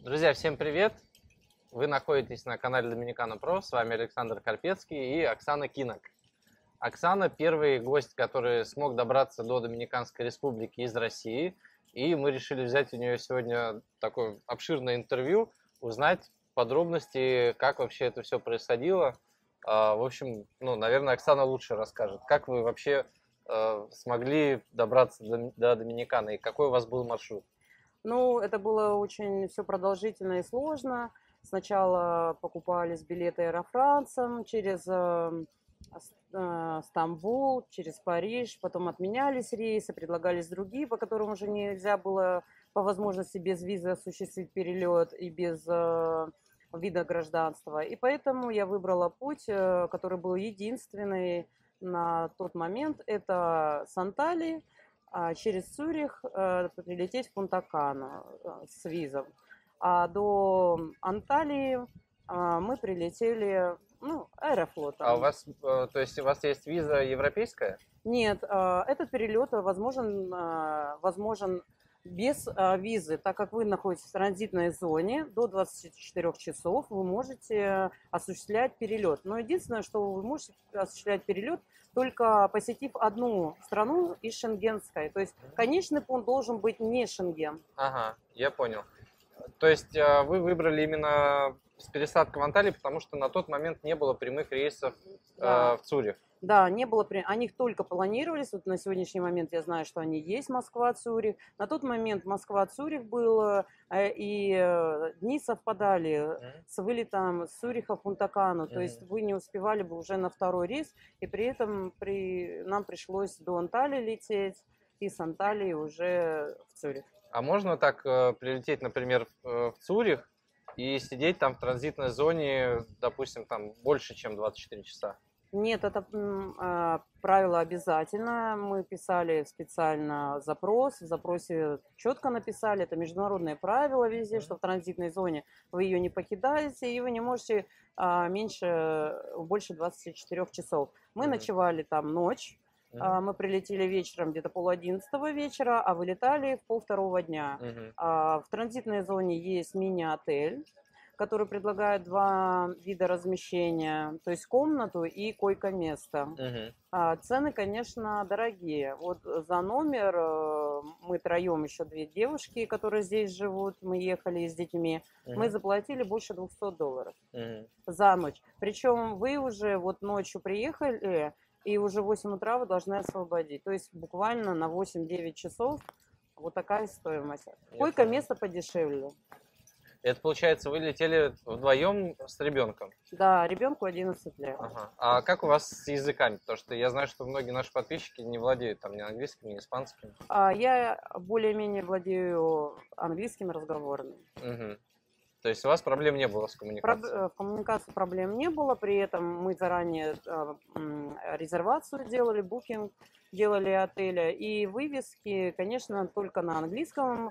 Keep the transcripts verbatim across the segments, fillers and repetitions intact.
Друзья, всем привет! Вы находитесь на канале Доминикана Про, с вами Александр Карпецкий и Оксана Кинок. Оксана первый гость, который смог добраться до Доминиканской Республики из России, и мы решили взять у нее сегодня такое обширное интервью, узнать подробности, как вообще это все происходило. В общем, ну, наверное, Оксана лучше расскажет, как вы вообще смогли добраться до Доминиканы и какой у вас был маршрут. Ну, это было очень все продолжительно и сложно. Сначала покупались билеты аэрофранцем через э, э, Стамбул, через Париж, потом отменялись рейсы, предлагались другие, по которым уже нельзя было по возможности без визы осуществить перелет и без э, вида гражданства. И поэтому я выбрала путь, э, который был единственный на тот момент. Это с Анталии через Цюрих э, прилететь в Пунта-Кану э, с визом. А до Анталии э, мы прилетели, ну, аэрофлотом. А у вас, э, то есть у вас есть виза европейская? Нет, э, этот перелет возможен, э, возможен без э, визы, так как вы находитесь в транзитной зоне, до двадцати четырёх часов вы можете осуществлять перелет. Но единственное, что вы можете осуществлять перелет, только посетив одну страну из шенгенской. То есть конечный пункт должен быть не Шенген. Ага, я понял. То есть э, вы выбрали именно с пересадкой в Анталии, потому что на тот момент не было прямых рейсов э, Да. в Цюрих. Да, не было, они только планировались, вот на сегодняшний момент я знаю, что они есть, Москва-Цюрих. На тот момент Москва-Цюрих было, и дни совпадали mm-hmm. с вылетом с Цюриха в Пунта-Кану, mm-hmm. то есть вы не успевали бы уже на второй рейс, и при этом при... нам пришлось до Анталии лететь, и с Анталии уже в Цюрих. А можно так э, прилететь, например, в, в Цюрих и сидеть там в транзитной зоне, допустим, там больше, чем двадцать четыре часа? Нет, это э, правило обязательно. Мы писали специально запрос. В запросе четко написали, это международное правило везде, что в транзитной зоне вы ее не покидаете, и вы не можете э, меньше, больше двадцати четырёх часов. Мы mm-hmm. ночевали там ночь. Mm-hmm. Мы прилетели вечером, где-то пол одиннадцатого вечера, а вылетали в пол второго дня. Mm-hmm. В транзитной зоне есть мини-отель, который предлагает два вида размещения, то есть комнату и койко-место. Uh-huh. А цены, конечно, дорогие. Вот за номер мы троем, еще две девушки, которые здесь живут, мы ехали с детьми, uh-huh. мы заплатили больше двухсот долларов uh-huh. за ночь. Причем вы уже вот ночью приехали, и уже в восемь утра вы должны освободить. То есть буквально на восемь-девять часов вот такая стоимость. Койко-место подешевле. Это получается, вы летели вдвоем с ребенком? Да, ребенку одиннадцать лет. Ага. А как у вас с языками? Потому что я знаю, что многие наши подписчики не владеют там ни английским, ни испанским. А, я более-менее владею английским разговорным. Угу. То есть у вас проблем не было с коммуникацией? Про, в коммуникации проблем не было, при этом мы заранее э, резервацию делали, букинг делали отеля, и вывески, конечно, только на английском.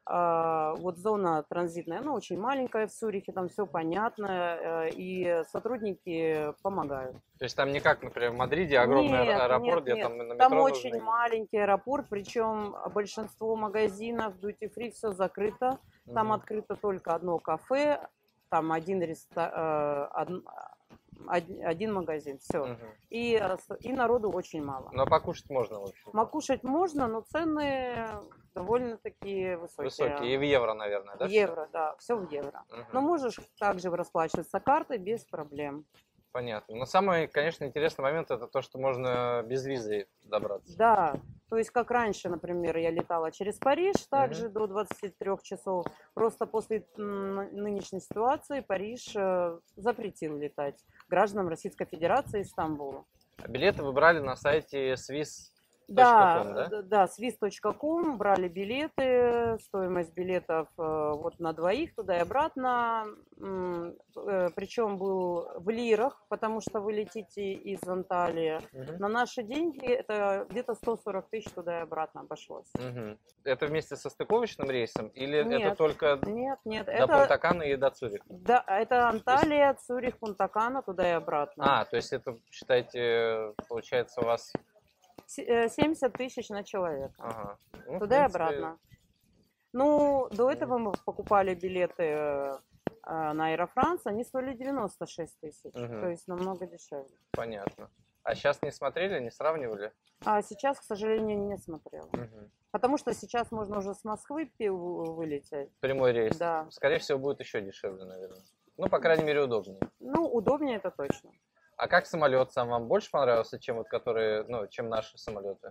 Uh, вот зона транзитная, она очень маленькая в Цюрихе, там все понятно, uh, и сотрудники помогают. То есть там не как, например, в Мадриде огромный нет, аэропорт, нет, где нет. там на метро Там нужно... очень маленький аэропорт, причем большинство магазинов, duty-free, все закрыто. Там mm-hmm. открыто только одно кафе, там один ресторан, один магазин, все. Угу. И, и народу очень мало. Но покушать можно, в общем. Покушать можно, но цены довольно-таки высокие. Высокие. И в евро, наверное, да? Евро, все? Да, все в евро. Угу. Но можешь также расплачиваться картой без проблем. Понятно. Но самый, конечно, интересный момент это то, что можно без визы добраться. Да. То есть, как раньше, например, я летала через Париж, также mm-hmm. до двадцати трёх часов. Просто после нынешней ситуации Париж запретил летать гражданам Российской Федерации из Стамбула. А билеты вы брали на сайте swiss точка ком, да, да? Да, swiss точка ком, брали билеты, стоимость билетов вот на двоих туда и обратно, причем был в лирах, потому что вы летите из Анталии. Угу. На наши деньги это где-то сто сорок тысяч туда и обратно обошлось. Угу. Это вместе со стыковочным рейсом или нет, это только нет, нет, до это... Пунта-Кана и до Цюриха? Да, это Анталия, Цюрих, Пунта-Кана, туда и обратно. А, то есть это, считайте, получается у вас... семьдесят тысяч на человека. Ага. Ну, туда принципе... и обратно. Ну, до этого мы покупали билеты э, на Аэрофранс, они стоили девяносто шесть тысяч, Мгм. то есть намного дешевле. Понятно. А сейчас не смотрели, не сравнивали? А сейчас, к сожалению, не смотрела. Мгм. Потому что сейчас можно уже с Москвы пи- вы- вылететь. Прямой рейс. Да. Скорее всего, будет еще дешевле, наверное. Ну, по крайней мере, удобнее. Ну, удобнее это точно. А как самолет сам вам больше понравился, чем вот которые, ну, чем наши самолеты?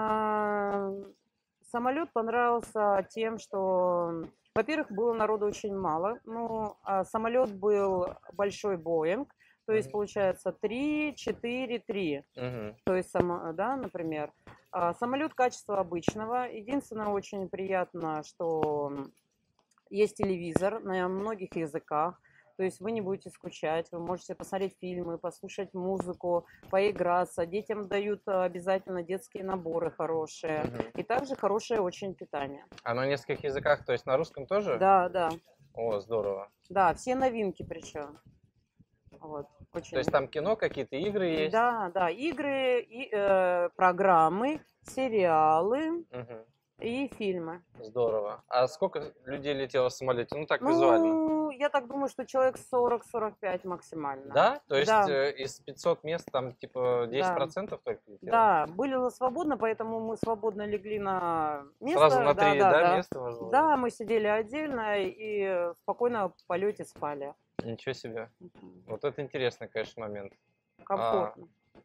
А, Самолет понравился тем, что, во-первых, было народу очень мало. Ну, а самолет был большой Боинг, то есть Мгм. получается три, четыре, три. Мгм. То есть, само- да, например. А самолет качества обычного. Единственное, очень приятно, что есть телевизор на многих языках. То есть вы не будете скучать, вы можете посмотреть фильмы, послушать музыку, поиграться. Детям дают э, обязательно детские наборы хорошие. Мгм. И также хорошее очень питание. А на нескольких языках, то есть на русском тоже? Да, да, О, здорово. да, все новинки причем. Вот, То очень. есть там кино, какие-то игры есть? Да, да, игры, и, э, программы, сериалы Мгм. и фильмы. Здорово. А сколько людей летело в самолете? Ну, так визуально. Ну, я так думаю, что человек сорок-сорок пять максимально. Да? То есть Да. э, из пятисот мест там типа десять Да. процентов только летело? Да, были свободно, поэтому мы свободно легли на место. Сразу на да, три, да, да, да. места можно было? Да, мы сидели отдельно и спокойно в полете спали. Ничего себе. Мгм. Вот это интересный, конечно, момент. Комфортно.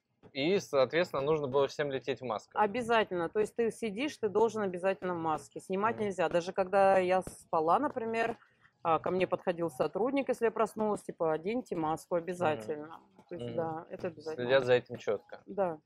И, соответственно, нужно было всем лететь в масках. Обязательно. То есть ты сидишь, ты должен обязательно в маске. Снимать Мгм. нельзя. Даже когда я спала, например, а, ко мне подходил сотрудник, если я проснулась, типа, оденьте маску обязательно. То есть, Мгм. да, это обязательно. Следят за этим четко. Да.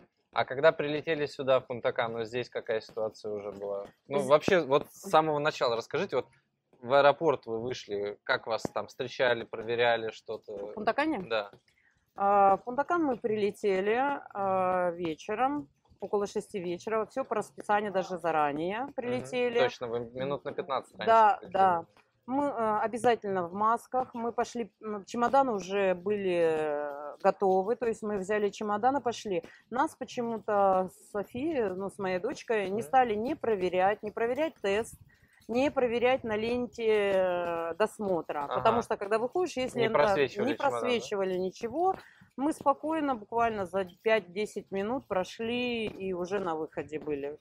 А когда прилетели сюда, в Пунта-Кану, здесь какая ситуация уже была? Ну, З- вообще, вот с самого начала расскажите, вот в аэропорт вы вышли, как вас там встречали, проверяли В что-то? Пунта-Кане? Да. А, В Пунта-Кан мы прилетели а, вечером, около шести вечера. Все по расписанию, даже заранее Мгм. прилетели. Точно, вы минут на пятнадцать раньше Да, прилетели. да. Мы э, обязательно в масках. Мы пошли, м, чемоданы уже были э, готовы, то есть мы взяли чемоданы, пошли. Нас почему-то с Софией, ну, с моей дочкой, не Мгм. стали не проверять, не проверять тест, не проверять на ленте э, досмотра. Ага. Потому что, когда выходишь, если Не это- просвечивали не чемодан, да? просвечивали ничего, мы спокойно, буквально за пять-десять минут прошли и уже на выходе были.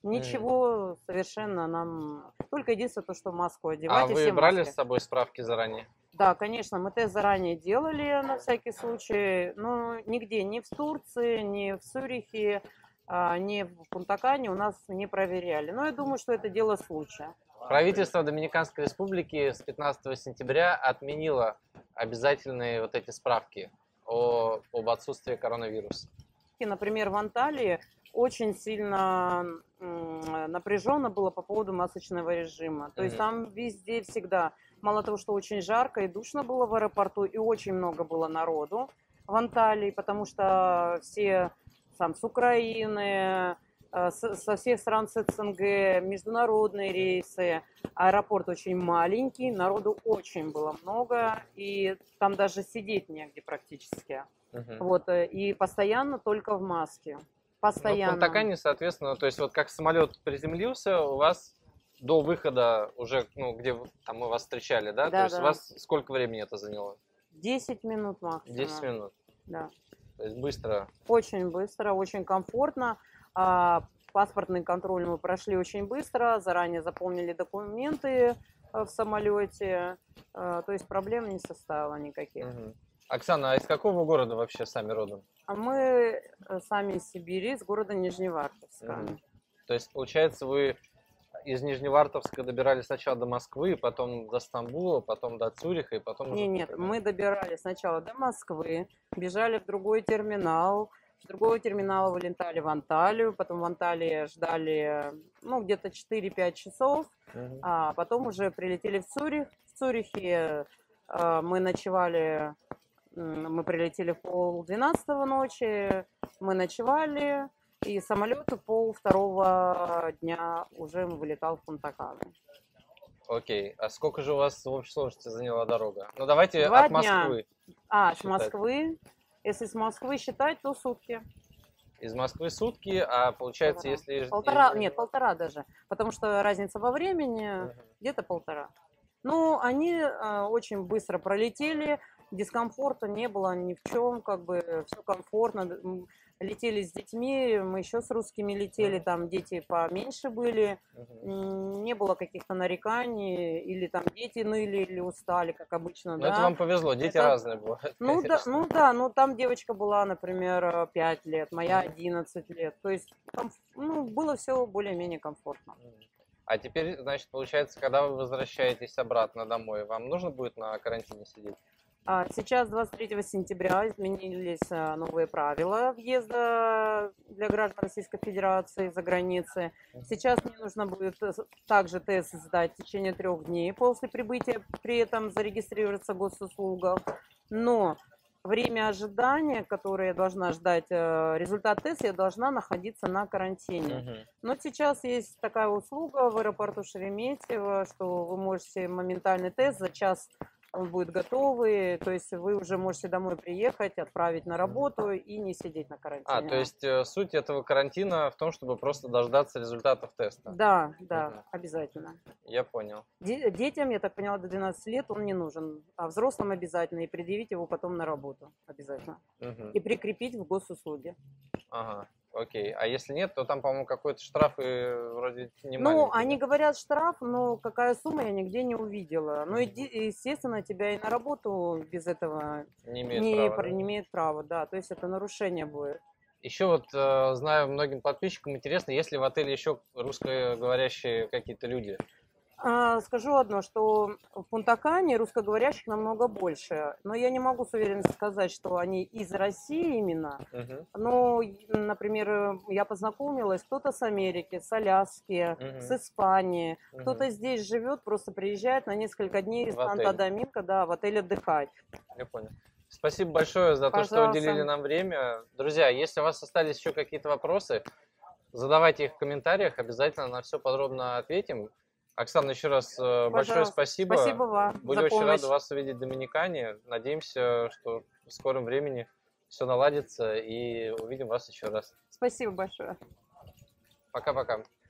Ничего совершенно нам... Только единственное то, что маску А одевать, и вы все брали маски. с собой справки заранее? Да, конечно, мы тест заранее делали на всякий случай, но нигде, ни в Турции, ни в Цюрихе, а, ни в Пунта-Кане у нас не проверяли. Но я думаю, что это дело случая. Правительство Доминиканской Республики с пятнадцатого сентября отменило обязательные вот эти справки о, об отсутствии коронавируса. И, например, в Анталии очень сильно напряженно было по поводу масочного режима. То есть Мгм. там везде всегда, мало того, что очень жарко и душно было в аэропорту, и очень много было народу в Анталии, потому что все там с Украины, э, с- со всех стран СНГ, международные рейсы. Аэропорт очень маленький, народу очень было много, и там даже сидеть негде практически. Мгм. Вот, э, и постоянно только в маске. Ну, в Постоянно. Пунта-Кане, соответственно, то есть вот как самолет приземлился, у вас до выхода уже, ну, где вы- там мы вас встречали, да? То Да, есть у да. вас сколько времени это заняло? десять минут максимум. десять минут. Да. То есть быстро. Очень быстро, очень комфортно. А, Паспортный контроль мы прошли очень быстро, заранее заполнили документы э, в самолете. Э, То есть проблем не составило никаких. Мгм. Оксана, а из какого города вообще сами родом? А мы э, сами из Сибири, из города Нижневартовска. Мгм. То есть, получается, вы из Нижневартовска добирались сначала до Москвы, потом до Стамбула, потом до Цюриха, и потом уже... Не, в нет, Пунта-Кане. мы добирались сначала до Москвы, бежали в другой терминал, с другого терминала вылетали в Анталию, потом в Анталии ждали, ну, где-то четыре-пять часов, Мгм. а потом уже прилетели в Цюрих. В Цюрихе э, мы ночевали, м, мы прилетели в пол двенадцатого ночи, мы ночевали, и самолет в пол второго дня уже вылетал в Пунта-Кану. Окей. А сколько же у вас в общей сложности заняла дорога? Ну, давайте Два от дня. Москвы. А, с считать. Москвы, если с Москвы считать, то сутки. Из Москвы сутки, а получается, Полтора. если... Полтора, нет, полтора даже, потому что разница во времени Мгм. где-то полтора. Ну, они э, очень быстро пролетели, дискомфорта не было ни в чем, как бы все комфортно. М, Летели с детьми, мы еще с русскими летели, Мгм. там дети поменьше были, Мгм. м, не было каких-то нареканий, или там дети ныли или устали, как обычно, Ну, это да. вам повезло, дети Это, разные бывают, ну да, конечно. ну да, ну там девочка была, например, пять лет, моя Мгм. одиннадцать лет, то есть комф- ну, было все более-менее комфортно. Мгм. А теперь, значит, получается, когда вы возвращаетесь обратно домой, вам нужно будет на карантине сидеть? А Сейчас, двадцать третьего сентября, изменились а, новые правила въезда для граждан Российской Федерации за границы. Мгм. Сейчас мне нужно будет э, с- также тест сдать в течение трех дней после прибытия, при этом зарегистрироваться в госуслугах. Но время ожидания, которое я должна ждать э, результат теста, я должна находиться на карантине. Мгм. Но сейчас есть такая услуга в аэропорту Шереметьево, что вы можете моментальный тест за час, он будет готовый, то есть вы уже можете домой приехать, отправить на Мгм. работу и не сидеть на А, то карантине. есть э, суть этого карантина в том, чтобы просто дождаться результатов теста. Да, да, Мгм. обязательно. Я понял. Де- Детям, я так поняла, до двенадцати лет он не нужен, а взрослым обязательно, и предъявить его потом на работу обязательно. Мгм. И прикрепить в госуслуге. Ага, окей. А если нет, то там, по-моему, какой-то штраф и вроде не Ну, маленький, они да? говорят штраф, но какая сумма, я нигде не увидела. Ну, и, Мгм. ди- естественно, тебя и на работу без этого Не имеет не, права, пр- да? не имеют права, да, то есть это нарушение будет. Еще вот э, знаю, многим подписчикам интересно, есть ли в отеле еще русскоговорящие какие-то люди? А, Скажу одно, что в Пунта-Кане русскоговорящих намного больше, но я не могу с уверенностью сказать, что они из России именно. Мгм. Но, и, например, э, я познакомилась, кто-то с Америки, с Аляски, с Мгм. Испании, Мгм. кто-то здесь живет, просто приезжает на несколько дней из В отель. Санто-Доминго, да, в отель отдыхать. Я понял. Спасибо большое за то, что уделили Пожалуйста. нам время. Друзья, если у вас остались еще какие-то вопросы, задавайте их в комментариях, обязательно на все подробно ответим. Оксана, еще раз э, большое Пожалуйста. спасибо. Спасибо вам Были за очень рады помощь. вас увидеть в Доминикане. Надеемся, что в скором времени все наладится и увидим вас еще раз. Спасибо большое. Пока-пока.